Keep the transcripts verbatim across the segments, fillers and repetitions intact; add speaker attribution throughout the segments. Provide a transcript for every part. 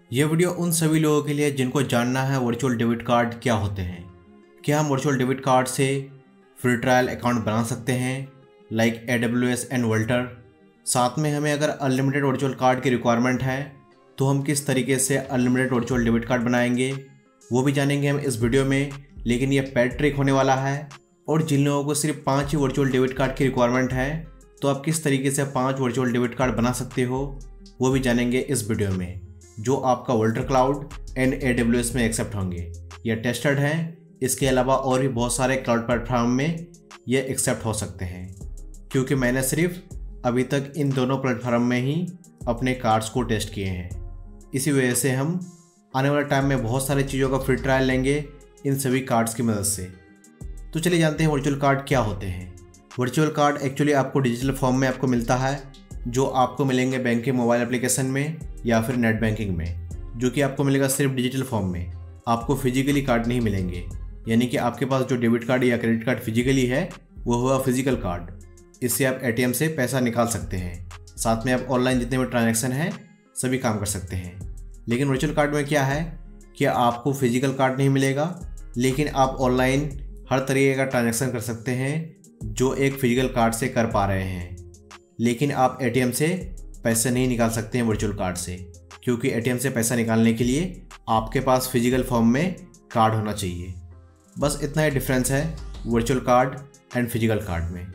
Speaker 1: ये वीडियो उन सभी लोगों के लिए जिनको जानना है वर्चुअल डेबिट कार्ड क्या होते हैं। क्या हम वर्चुअल डेबिट कार्ड से फ्री ट्रायल अकाउंट बना सकते हैं like A W S and Vultr. साथ में हमें अगर अनलिमिटेड वर्चुअल कार्ड की रिक्वायरमेंट है तो हम किस तरीके से अनलिमिटेड वर्चुअल डेबिट कार्ड बनाएंगे वो भी जानेंगे हम इस वीडियो में। लेकिन ये पेड ट्रिक होने वाला है और जिन लोगों को सिर्फ पाँच ही वर्चुअल डेबिट कार्ड की रिक्वायरमेंट है तो आप किस तरीके से पाँच वर्चुअल डेबिट कार्ड बना सकते हो वो भी जानेंगे इस वीडियो में, जो आपका Vultr cloud and A W S में एक्सेप्ट होंगे। ये टेस्टेड हैं। इसके अलावा और भी बहुत सारे क्लाउड प्लेटफॉर्म में ये एक्सेप्ट हो सकते हैं, क्योंकि मैंने सिर्फ अभी तक इन दोनों प्लेटफॉर्म में ही अपने कार्ड्स को टेस्ट किए हैं। इसी वजह से हम आने वाले टाइम में बहुत सारी चीज़ों का फ्री ट्रायल लेंगे इन सभी कार्ड्स की मदद से। तो चलिए जानते हैं वर्चुअल कार्ड क्या होते हैं। वर्चुअल कार्ड एक्चुअली आपको डिजिटल फॉर्म में आपको मिलता है, जो आपको मिलेंगे बैंक के मोबाइल एप्लीकेशन में या फिर नेट बैंकिंग में, जो कि आपको मिलेगा सिर्फ डिजिटल फॉर्म में। आपको फिजिकली कार्ड नहीं मिलेंगे, यानी कि आपके पास जो डेबिट कार्ड या क्रेडिट कार्ड फिजिकली है वो हुआ फिजिकल कार्ड। इससे आप ए टी एम से पैसा निकाल सकते हैं, साथ में आप ऑनलाइन जितने भी ट्रांजैक्शन हैं सभी काम कर सकते हैं। लेकिन वर्चुअल कार्ड में क्या है कि आपको फिजिकल कार्ड नहीं मिलेगा, लेकिन आप ऑनलाइन हर तरीके का ट्रांजैक्शन कर सकते हैं जो एक फिजिकल कार्ड से कर पा रहे हैं। लेकिन आप ए टी एम से पैसे नहीं निकाल सकते हैं वर्चुअल कार्ड से, क्योंकि ए टी एम से पैसा निकालने के लिए आपके पास फिजिकल फॉर्म में कार्ड होना चाहिए। बस इतना ही डिफरेंस है virtual card and physical card में।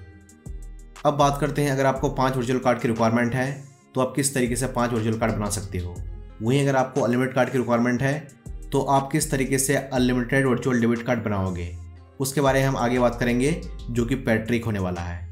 Speaker 1: अब बात करते हैं, अगर आपको पाँच वर्चुअल कार्ड की रिक्वायरमेंट है तो आप किस तरीके से पाँच वर्चुअल कार्ड बना सकते हो। वहीं अगर आपको अनलिमिटेड कार्ड की रिक्वायरमेंट है तो आप किस तरीके से अनलिमिटेड वर्चुअल डेबिट कार्ड बनाओगे, उसके बारे में हम आगे बात करेंगे, जो कि पेड ट्रिक होने वाला है।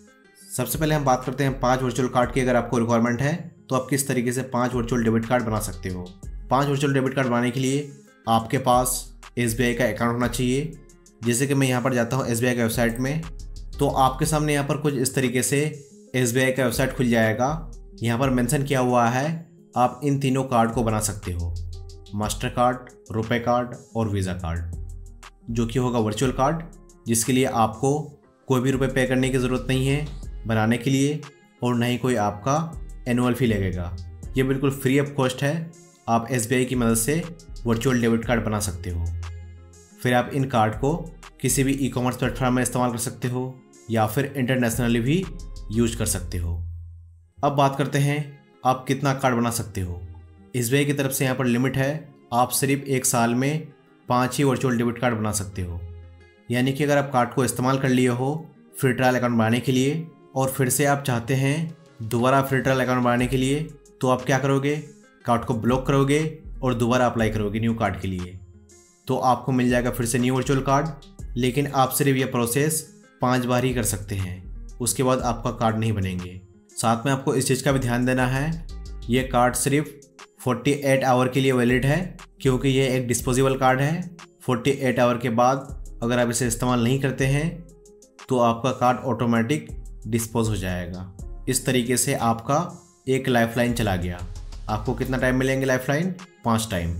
Speaker 1: सबसे पहले हम बात करते हैं पांच वर्चुअल कार्ड की। अगर आपको रिक्वायरमेंट है तो आप किस तरीके से पांच वर्चुअल डेबिट कार्ड बना सकते हो। पांच वर्चुअल डेबिट कार्ड बनाने के लिए आपके पास एस बी आई का अकाउंट होना चाहिए। जैसे कि मैं यहाँ पर जाता हूँ एस बी आई का वेबसाइट में, तो आपके सामने यहाँ पर कुछ इस तरीके से एस बी आई का वेबसाइट खुल जाएगा। यहाँ पर मेंशन किया हुआ है आप इन तीनों कार्ड को बना सकते हो, मास्टर कार्ड, रुपए कार्ड और वीज़ा कार्ड, जो कि होगा वर्चुअल कार्ड, जिसके लिए आपको कोई भी रुपए पे करने की ज़रूरत नहीं है बनाने के लिए, और ना ही कोई आपका एनुअल फी लगेगा। ये बिल्कुल फ्री ऑफ कॉस्ट है। आप एस बी आई की मदद से वर्चुअल डेबिट कार्ड बना सकते हो। फिर आप इन कार्ड को किसी भी ई कॉमर्स प्लेटफॉर्म में इस्तेमाल कर सकते हो या फिर इंटरनेशनली भी यूज कर सकते हो। अब बात करते हैं आप कितना कार्ड बना सकते हो। एस बी आई की तरफ से यहाँ पर लिमिट है, आप सिर्फ एक साल में पाँच ही वर्चुअल डेबिट कार्ड बना सकते हो। यानी कि अगर आप कार्ड को इस्तेमाल कर लिए हो फ्री ट्रायल अकाउंट बनाने के लिए और फिर से आप चाहते हैं दोबारा फ्री ट्रायल अकाउंट बनाने के लिए, तो आप क्या करोगे, कार्ड को ब्लॉक करोगे और दोबारा अप्लाई करोगे न्यू कार्ड के लिए, तो आपको मिल जाएगा फिर से न्यू वर्चुअल कार्ड। लेकिन आप सिर्फ ये प्रोसेस पाँच बार ही कर सकते हैं, उसके बाद आपका कार्ड नहीं बनेंगे। साथ में आपको इस चीज़ का भी ध्यान देना है, ये कार्ड सिर्फ अड़तालीस आवर के लिए वैलिड है, क्योंकि ये एक डिस्पोजेबल कार्ड है। अड़तालीस आवर के बाद अगर आप इसे इस्तेमाल नहीं करते हैं तो आपका कार्ड ऑटोमेटिक डिस्पोज हो जाएगा। इस तरीके से आपका एक लाइफलाइन चला गया। आपको कितना टाइम मिलेंगे लाइफलाइन? पाँच टाइम।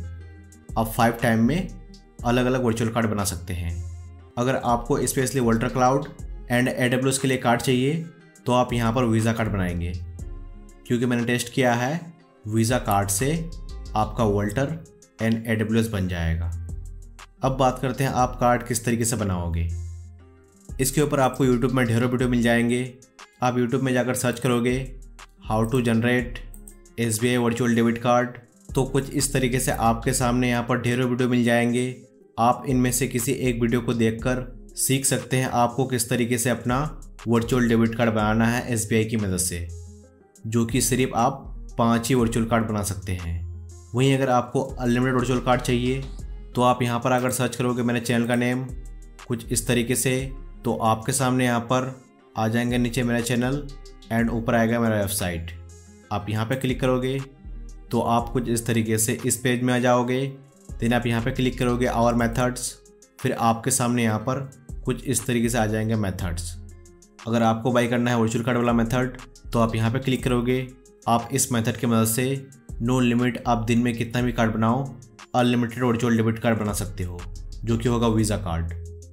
Speaker 1: आप फाइव टाइम में अलग अलग वर्चुअल कार्ड बना सकते हैं। अगर आपको specially Vultr cloud and A W S के लिए कार्ड चाहिए तो आप यहाँ पर वीज़ा कार्ड बनाएंगे, क्योंकि मैंने टेस्ट किया है वीज़ा कार्ड से आपका Vultr and A W S बन जाएगा। अब बात करते हैं आप कार्ड किस तरीके से बनाओगे। इसके ऊपर आपको यूट्यूब में ढेरों वीडियो मिल जाएंगे। आप यूट्यूब में जाकर सर्च करोगे how to generate S B I virtual debit card, तो कुछ इस तरीके से आपके सामने यहाँ पर ढेरों वीडियो मिल जाएंगे। आप इनमें से किसी एक वीडियो को देखकर सीख सकते हैं आपको किस तरीके से अपना वर्चुअल डेबिट कार्ड बनाना है एस बी आई की मदद से, जो कि सिर्फ आप पाँच ही वर्चुअल कार्ड बना सकते हैं। वहीं अगर आपको अनलिमिटेड वर्चुअल कार्ड चाहिए तो आप यहाँ पर अगर सर्च करोगे मेरे चैनल का नेम कुछ इस तरीके से, तो आपके सामने यहाँ पर आ जाएंगे नीचे मेरा चैनल एंड ऊपर आएगा मेरा वेबसाइट। आप यहाँ पे क्लिक करोगे तो आप कुछ इस तरीके से इस पेज में आ जाओगे। देन आप यहाँ पे क्लिक करोगे आवर मेथड्स, फिर आपके सामने यहाँ पर कुछ इस तरीके से आ जाएंगे मेथड्स। अगर आपको बाई करना है वर्चुअल कार्ड वाला मेथड तो आप यहाँ पे क्लिक करोगे। आप इस मेथड की मदद से नो लिमिट आप दिन में कितना भी कार्ड बनाओ अनलिमिटेड वर्चुअल डेबिट कार्ड बना सकते हो, जो कि होगा वीज़ा कार्ड।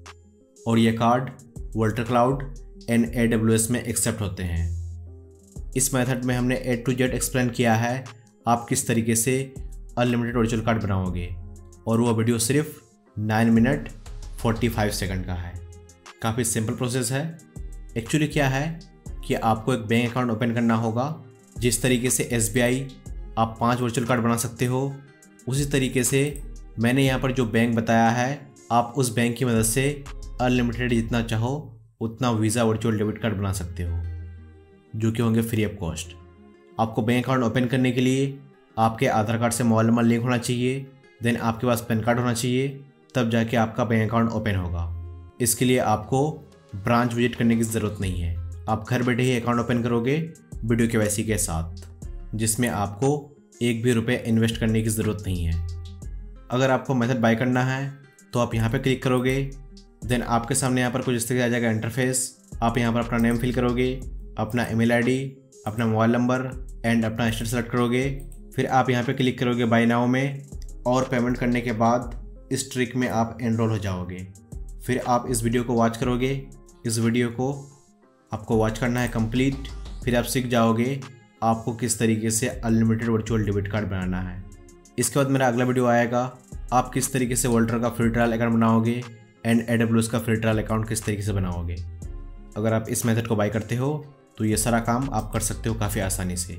Speaker 1: और ये card Vultr cloud and A W S में एक्सेप्ट होते हैं। इस मेथड में हमने ए टू जेड एक्सप्लेन किया है आप किस तरीके से अनलिमिटेड वर्चुअल कार्ड बनाओगे। और वो वीडियो सिर्फ nine minute forty five second का है। काफ़ी सिंपल प्रोसेस है। एक्चुअली क्या है कि आपको एक बैंक अकाउंट ओपन करना होगा। जिस तरीके से एस बी आई आप पाँच वर्चुअल कार्ड बना सकते हो, उसी तरीके से मैंने यहाँ पर जो बैंक बताया है, आप उस बैंक की मदद से अनलिमिटेड जितना चाहो उतना वीज़ा वर्चुअल डेबिट कार्ड बना सकते हो, जो कि होंगे फ्री ऑफ कॉस्ट। आपको बैंक अकाउंट ओपन करने के लिए आपके आधार कार्ड से मोबाइल नंबर लिंक होना चाहिए, देन आपके पास पैन कार्ड होना चाहिए, तब जाके आपका बैंक अकाउंट ओपन होगा। इसके लिए आपको ब्रांच विजिट करने की ज़रूरत नहीं है। आप घर बैठे ही अकाउंट ओपन करोगे वीडियो के वाई सी के साथ, जिसमें आपको एक भी रुपये इन्वेस्ट करने की ज़रूरत नहीं है। अगर आपको मेथड बाय करना है तो आप यहाँ पे क्लिक करोगे, देन आपके सामने यहाँ पर कुछ इस तरह आ जाएगा इंटरफेस। आप यहाँ पर अपना नेम फिल करोगे, अपना ईमेल आईडी, अपना मोबाइल नंबर एंड अपना स्टेट सेलेक्ट करोगे। फिर आप यहाँ पे क्लिक करोगे बाय नाउ में, और पेमेंट करने के बाद इस ट्रिक में आप एनरोल हो जाओगे। फिर आप इस वीडियो को वॉच करोगे। इस वीडियो को आपको वॉच करना है कंप्लीट। फिर आप सीख जाओगे आपको किस तरीके से अनलिमिटेड वर्चुअल डेबिट कार्ड बनाना है। इसके बाद मेरा अगला वीडियो आएगा, आप किस तरीके से वोल्टर का फ्री ट्रायल अकाउंट बनाओगे एंड ए डब्ल्यू एस का फ्री ट्रायल अकाउंट किस तरीके से बनाओगे। अगर आप इस मेथड को बाय करते हो तो ये सारा काम आप कर सकते हो काफ़ी आसानी से।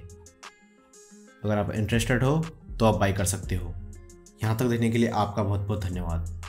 Speaker 1: अगर आप इंटरेस्टेड हो तो आप बाय कर सकते हो। यहाँ तक देखने के लिए आपका बहुत बहुत धन्यवाद।